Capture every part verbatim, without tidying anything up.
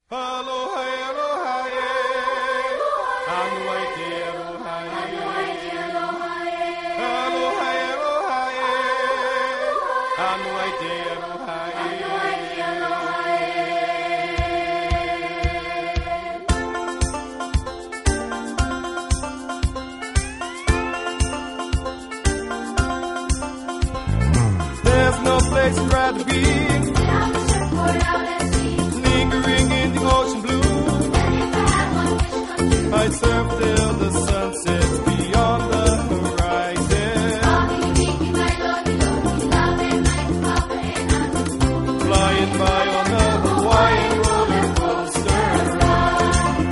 There's no place I'd rather be Down the surfboard out at sea. lingering in the ocean blue. And if I had one wish come true, I'd surf till the sun sets beyond the horizon. Bobby, Mickey, my lordy, lordy, love and my papa and I'm Flying by on a Hawaiian roller coaster ride.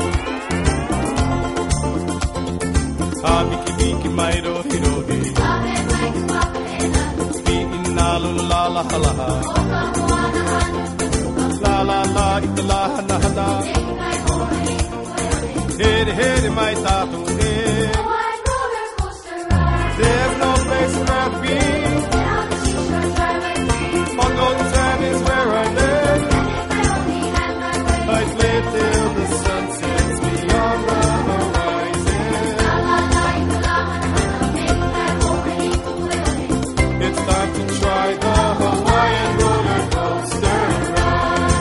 Ah, Mickey, Mickey, my rohi rohi. love and my papa and I'm Beating la la la la la la. Oka moana hana, La la la, ita la hana hana. take my home, Here, here, my tattoo. Hawaiian roller coaster ride. There's no place I'd rather be. Down the seashore, drive like free. On golden sand is where I live. And if I only had my way, I'd play till the sun sets beyond the horizon. la la la, ika la hana hana, make my home, It's time to try the Hawaiian roller coaster ride.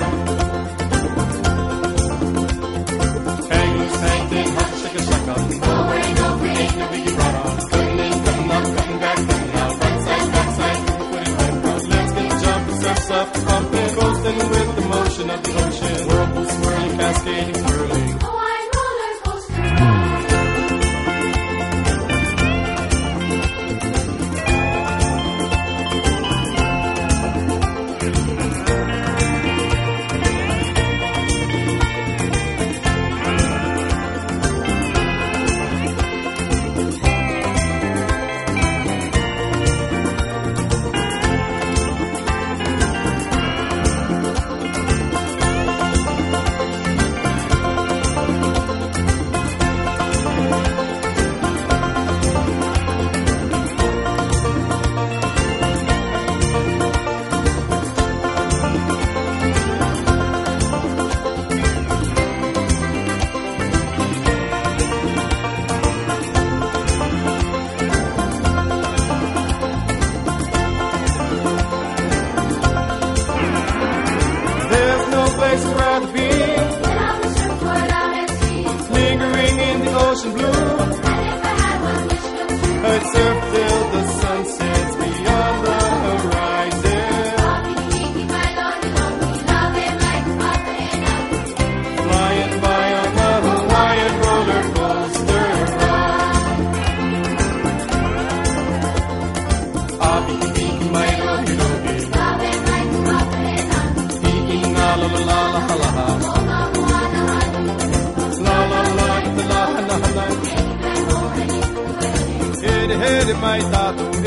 Hang loose, hang thin, hop, shaka, shaka. no worry, no free, ain't no biggie, right on. Cutting in, cutting up, cutting back, cutting out. Right side, back side, putting back out. Let's get jumping, surf, surf, pumping, coasting with the motion of the ocean. Whirlpool swirling, cascading, whirling. Hawaiian roller coaster ride. There's no place I'd rather be. Down the surfboard out at sea. Lingering in the ocean blue. And if I had one wish come true, I'd surf till the sun sets beyond the horizon. Bobby, Mickey, my lordy, lordy, love and my papa and I'm Flying by on a Hawaiian roller coaster ride. Ah, Mickey, Mickey, my rohi rohi. love and my papa and I'm Beating la la la la la la la. Oka moana hana, La la la, ita la hana hana. take my home, Here, here, my tattoo.